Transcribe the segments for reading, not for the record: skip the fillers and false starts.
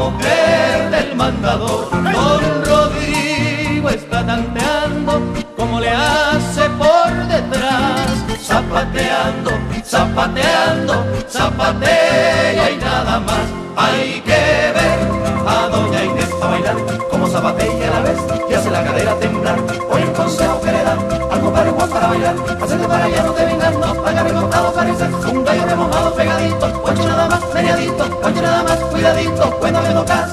mujer del mandador. Don Rodrigo está tanteando como le hace por detrás, zapateando, zapateando, zapatea y nada más. Hay que ver a doña Inés a bailar, como zapatea a la vez y hace la cadera temblar. Hoy el consejo que le dan al compadre Juan para bailar: acércate para allá, no te vengas, no haga recostado, parece un gallo remojado pegadito. Oye nada más, meneadito, oye nada más, cuidadito, cuando me tocas.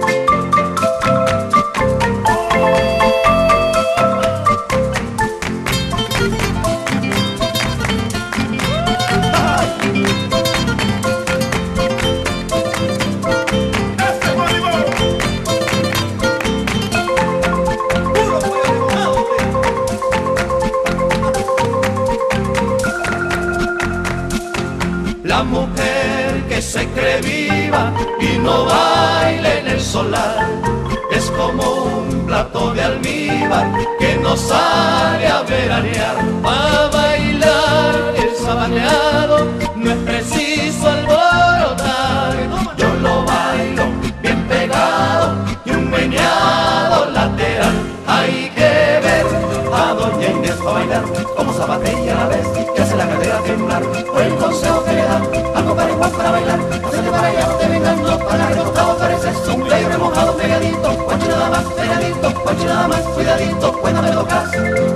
La mujer que se cree viva y no baila en el solar es como un plato de almíbar que no sale a veranear. Para bailar el zapateado no es preciso alborotar. Yo lo bailo bien pegado y un meneado lateral. Hay que ver a doña Inés para bailar como zapatea a la vez que hace la cadera temblar. O el consejo que le dan al compadre Juan para bailar: acércate para allá, no te vengas, no para recostado, pareces un gallo remojado pegadito. Oye nada más, pegadito, oye nada más, cuidadito, cuando me tocas.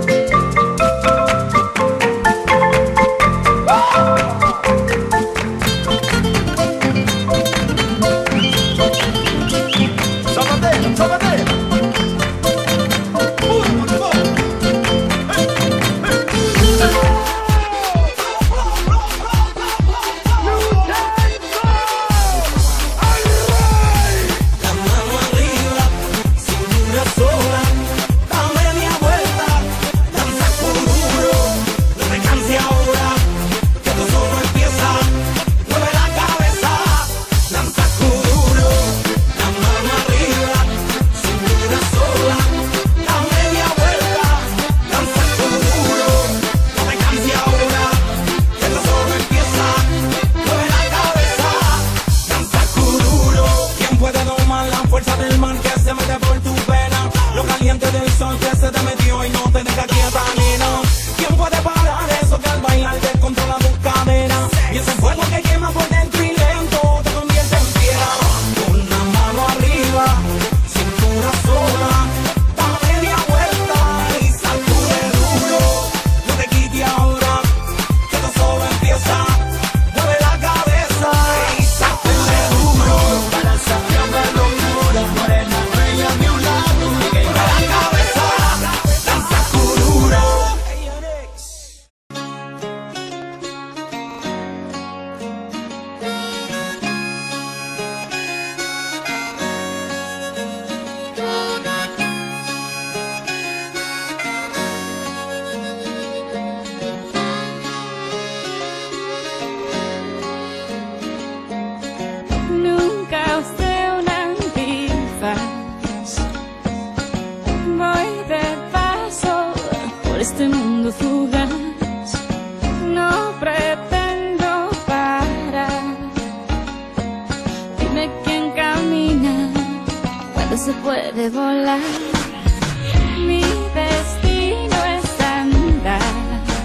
Zapatea, zapatea. Este mundo fugaz, no pretendo parar. Dime quién camina cuando se puede volar. Mi destino es andar.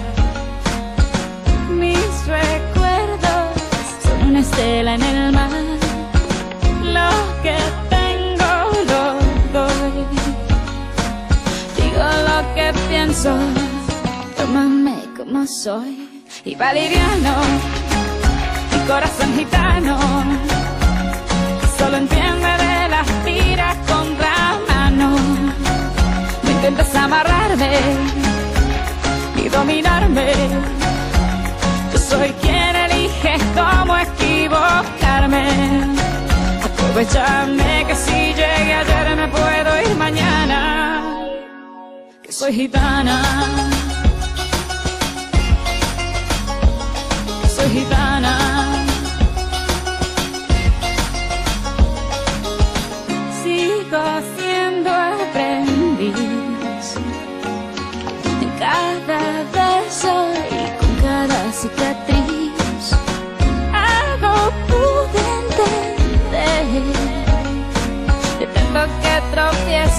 Mis recuerdos son una estela en el mar. Lo que tengo lo doy. Digo lo que pienso, tómame como soy. Y va liviano, mi corazón gitano, solo entiende de las tiras contra mano. No intentas amarrarme ni dominarme. Yo soy quien elige cómo equivocarme. Aprovechame que si llegué ayer me puedo ir mañana, que soy gitana, que soy gitana. Sigo siendo aprendiz en cada verso y con cada cicatriz. Algo pude entender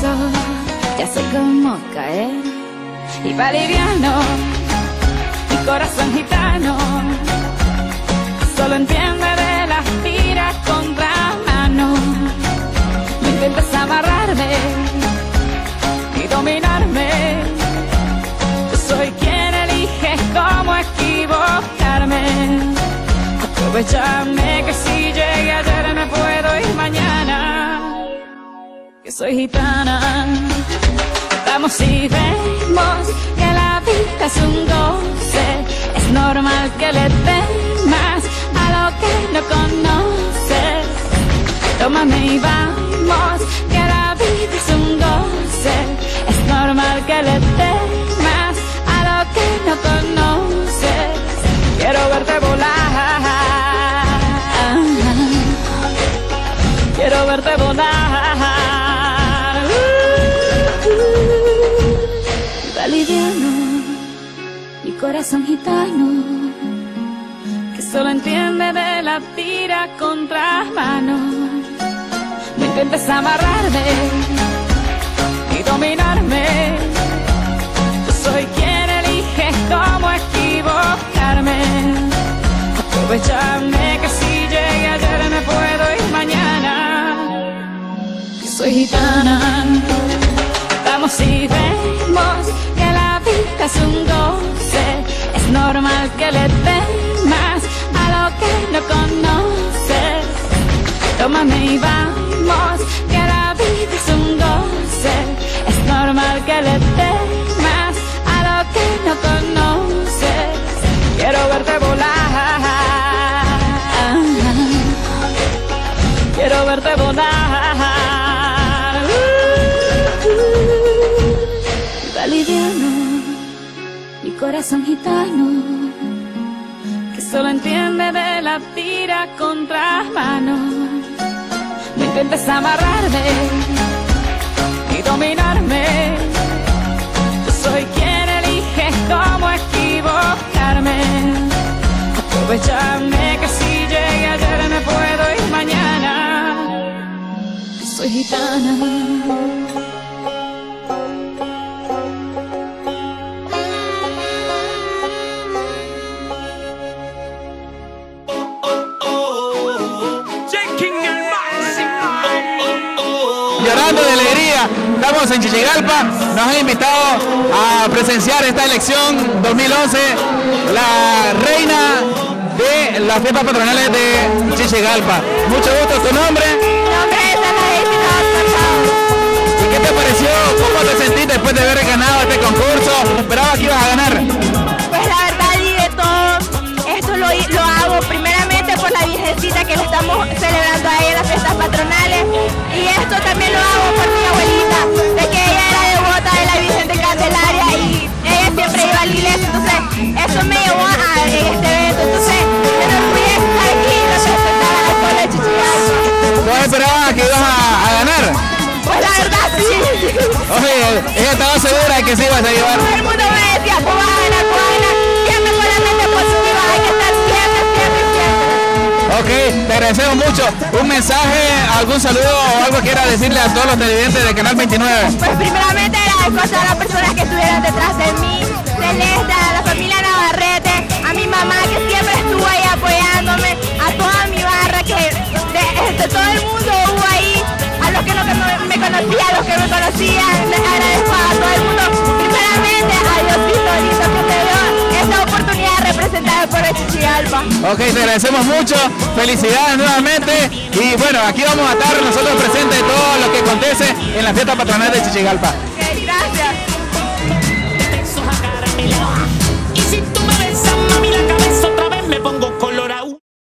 beso, ya sé cómo caer. Y va liviano, mi corazón gitano, solo entiende de las tiras contra mano. No intentes amarrarme y dominarme. Yo soy quien elige cómo equivocarme. Aprovechame que si llegué ayer me puedo ir mañana, que soy gitana. Vamos y vemos que la vida es un goce. Es normal que le temas a lo que no conoces. Tómame y vamos, que la vida es un goce. Es normal que le temas a lo que no conoces. Quiero verte volar, quiero verte volar. Va liviano, mi corazón gitano, que solo entiende de la tira contra mano. No intentes amarrarme y dominarme. Yo soy quien elige cómo equivocarme. Aprovechame que si llegué ayer me puedo ir mañana, que soy gitana. Vamos y vemos que la vida es un goce. Es normal que le temas a lo que no conoces. Tómame y vamos, que la vida es un goce. Es normal que le temas a lo que no conoces. Quiero verte volar, quiero verte volar. Va liviano, mi corazón gitano, que solo entiende de la tira contra mano. No intentes amarrarme y dominarme. Yo soy quien elige cómo equivocarme. Aprovechame que si llegué ayer me puedo ir mañana, que soy gitana. Llorando de alegría, estamos en Chichigalpa, nos han invitado a presenciar esta elección 2011, la reina de las fiestas patronales de Chichigalpa. Mucho gusto, ¿tu nombre? Mi nombre es ¿Y qué te pareció? ¿Cómo te sentiste después de haber ganado este concurso? ¿Esperabas que ibas a ganar? Pues la verdad y de todo, esto lo hago primeramente por la Virgencita que le estamos celebrando a ella las fiestas patronales, y esto también lo hago por mi abuelita, de que ella era devota de la Virgen de Candelaria y ella siempre iba a la iglesia, entonces eso me llevó a este evento, entonces me enorgullece estar aquí y representar al pueblo de Chichigalpa. ¿Vos esperabas que ibas a ganar? Pues la verdad sí. Oye, ella estaba segura de que se ibas a llevar. Todo el mundo me decía, pues vas a ganar, siempre con la mente positiva, hay que estar siempre. Ok, te agradecemos mucho. ¿Un mensaje, algún saludo o algo quiera decirle a todos los televidentes de Canal 29? Pues primeramente agradezco a todas las personas que estuvieron detrás de mí, Celeste, a la familia Navarrete, a mi mamá que siempre estuvo ahí apoyándome, a toda mi barra que de todo el mundo hubo ahí, a los que no me conocían, a los que me conocían, agradezco a todo el mundo, primeramente a Diosito lindo que me dio esta oportunidad de representar al pueblo de Chichigalpa. Ok, te agradecemos mucho, felicidades nuevamente y bueno, aquí vamos a estar nosotros presentes de todo lo que acontece en la fiesta patronal de Chichigalpa.